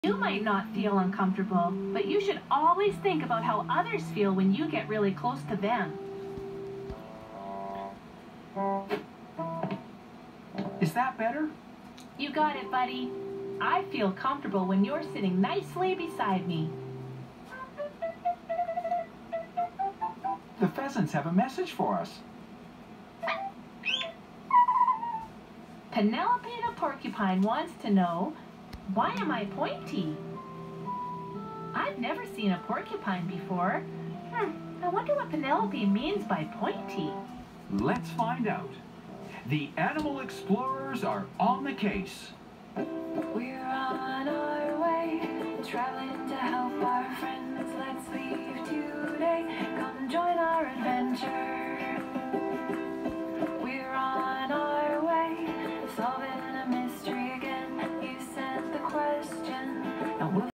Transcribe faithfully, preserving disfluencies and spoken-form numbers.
You might not feel uncomfortable, but you should always think about how others feel when you get really close to them. Is that better? You got it, buddy. I feel comfortable when you're sitting nicely beside me. The pheasants have a message for us. Penelope the porcupine wants to know, why am I pointy? I've never seen a porcupine before. Hmm, I wonder what Penelope means by pointy. Let's find out. The animal explorers are on the case. We're on our way, traveling to help our friends. Let's leave today. Come join our adventure. We're on our way, solving a mystery again. You sent the question, and we'll